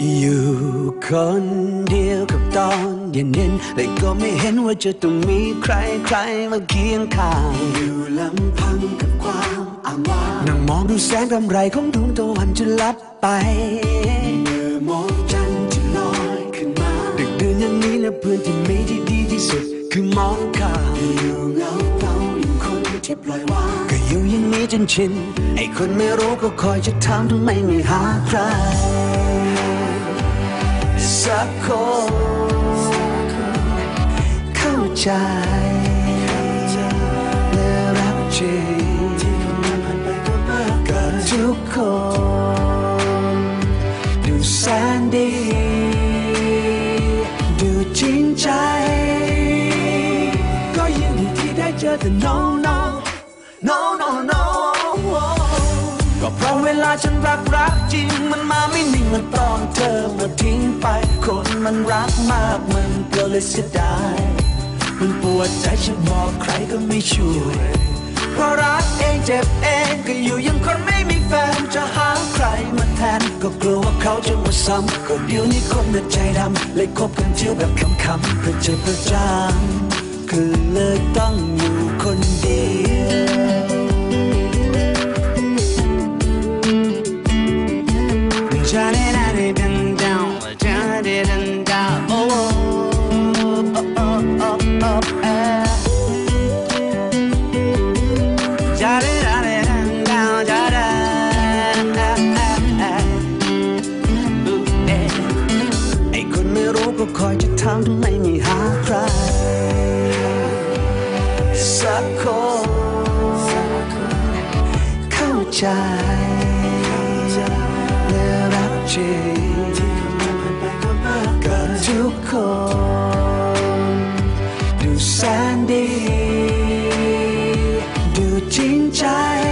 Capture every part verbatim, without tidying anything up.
อยู่คนเดียวกับตอนเย็นๆแต่ก็ไม่เห็นว่าจะต้องมีใครใครมาเคียงข้างอยู่ลำพังกับความอ้างว้างนั่งมองดูแสงรำไรของดวงตะวันจนลับไปเมื่อมองจันทร์ที่ลอยขึ้นมาดึกดื่นอย่างนี้นะเพื่อนที่มีที่ดีที่สุดคือมองข้ามอยู่เงาเงาอยู่คนที่ปล่อยวางก็อยู่อย่างนี้จนชินไอ้คนไม่รู้ก็คอยจะถามทำไมไม่หาใครสักคนเข้าใจและรักจริงกับทุกคนดูแสนดีดูจริงใจก็ยินดีที่ได้เจอแต่ no no no no no ก็เพราะเวลาฉันรักรักจริงมันมาไม่นิ่งมันตอนเธอมาทิ้งไปคนมันรักมากมันก็เลยเสียดายมันปวดใจฉันบอกใครก็ไม่ช่วยเพราะรักเองเจ็บเองก็อยู่ยังคนไม่มีแฟนจะหาใครมาแทนก็กลัวว่าเขาจะมาซ้ำก็เดี๋ยวนี้คนน่ะใจดำเลยคบกันเที่ยวแบบคำๆเพื่อเจ็บประจำคือเลยต้องอยู่คนเดียวShut it out and down, shut it and down. Oh, oh, oh, oh, oh, oh, eh. Shut it out and down, shut it, eh, eh, eh. Ooh, eh. ไอ้คนไม่รู้ก็คอยจะถามทำไมไม่หาใครสักคนเข้าใจกับทุกคนดูแสนดีดูจริงใจ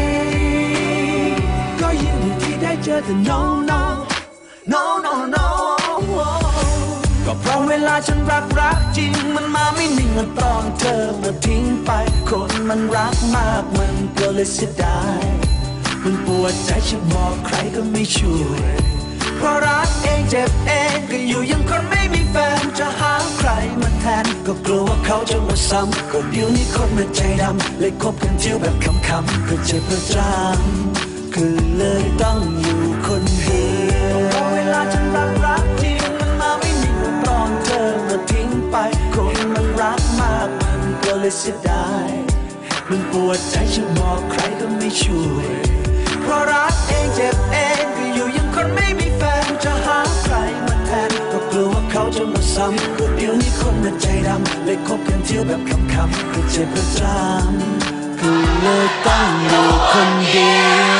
ก็ยินดีที่ได้เจอแต่ no no no no no ก็เพราะเวลาฉันรักรักจริงมันมาไม่นิ่งมันตอนเธอมาทิ้งไปคนมันรักมากมันก็เลยเสียดายมันปวดใจฉันบอกใครก็ไม่ช่วยเพราะรักเองเจ็บเองก็อยู่ยังคนไม่มีแฟนจะหาใครมาแทนก็กลัวว่าเขาจะมาซ้ำก็เดี๋ยวนี้คนมันใจดำเลยคบกันเที่ยวแบบคำๆเพื่อเจ็บประจำคือเลยต้องอยู่คนเดียวเพราะเวลาฉันรักรักจริงมันมาไม่นิ่งมันตอนเธอมาทิ้งไปคนมันรักมากมันก็เลยเสียดายมันปวดใจฉันบอกใครก็ไม่ช่วยเพราะรักเองเจ็บเองก็อยู่ยังคนไม่มีแฟนจะหาใครมาแทนก็กลัวว่าเขาจะมาซ้ำก็เดี๋ยวนี้คนน่ะใจดำเลยคบกันเที่ยวแบบคำๆก็เจ็บประจำก็เลยต้องอยู่คนเดี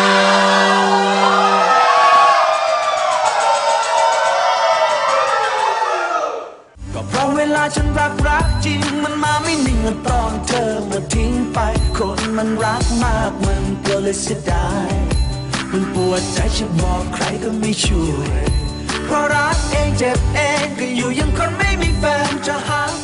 ยวก็เพราะเวลาฉันรักรักจริงมันมาไม่นิ่งมันตอนเธอมาทิ้งไปคนมันรักมากมันก็เลยเสียดายมันปวดใจฉันบอกใครก็ไม่ช่วยเพราะรักเองเจ็บเองก็อยู่ยังคนไม่มีแฟนจะหา